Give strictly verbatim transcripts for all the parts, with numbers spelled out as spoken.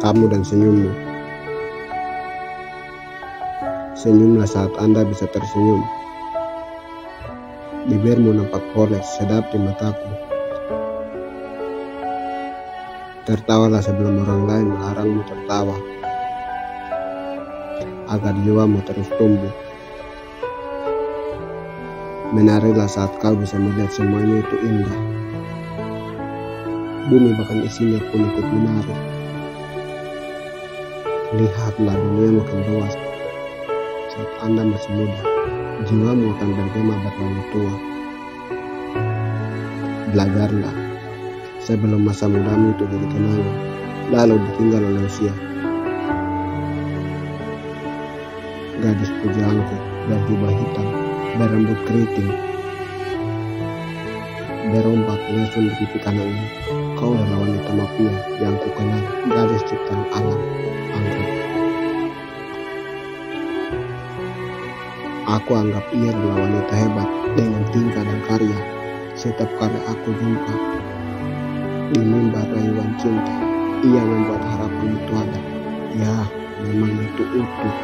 kamu dan senyummu. Senyumlah saat Anda bisa tersenyum. Bibirmu nampak polos, sedap di mataku. Tertawalah sebelum orang lain melarangmu tertawa, agar jiwamu terus tumbuh. Menarilah saat kau bisa melihat semuanya itu indah. Bumi bahkan isinya pun ikut menari. Lihatlah dunia makin luas. Saat Anda masih muda, jiwamu akan bergema berlalu tua. Belajarlah sebelum masa mudamu itu jadi kenangan, lalu ditinggal oleh usia. Gadis pujaanku berjubah hitam, berambut keriting, berombak lesun di pipi kanannya. Kau adalah wanita mafia yang ku kenal, gadis ciptaan alam, anggrek. Aku anggap ia adalah wanita hebat dengan tingkah dan karya. Setiap kali aku jumpa di mimbar rayuan cinta, ia membuat harapan itu ada. Ya, memang itu utuh.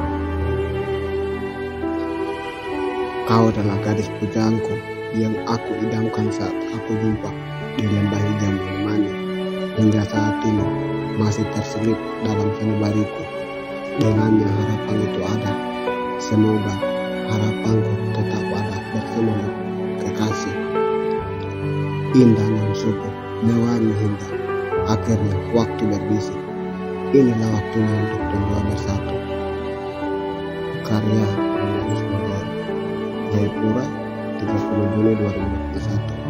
Kau adalah gadis pujaanku yang aku idamkan saat aku jumpa di lembah hijau menemani. Hingga saat ini masih terselip dalam sanubariku. Dengannya harapan itu ada. Semoga harapanku tetap ada bersamamu, kekasih. Indah non subuh, mewarni hingga akhirnya waktu berbisik. Inilah waktunya untuk berdua bersatu. Karya penulis modern, Jayapura, tiga puluh Juli dua ribu dua puluh satu.